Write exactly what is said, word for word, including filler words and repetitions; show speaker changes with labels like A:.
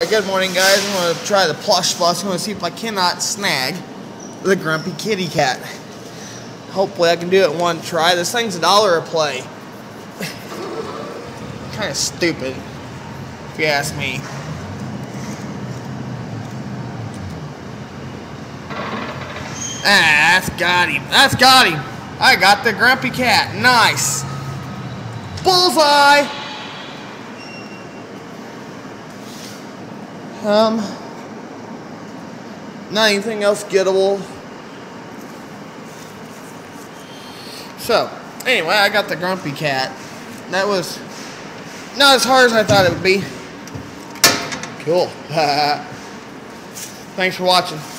A: Good morning, guys. I'm going to try the Plush Bus. I'm going to see if I cannot snag the grumpy kitty cat. Hopefully I can do it in one try. This thing's a dollar a play. Kind of stupid, if you ask me. Ah, that's got him. That's got him. I got the grumpy cat. Nice. Bullseye. Um, not anything else gettable. So, anyway, I got the grumpy cat. That was not as hard as I thought it would be. Cool. Thanks for watching.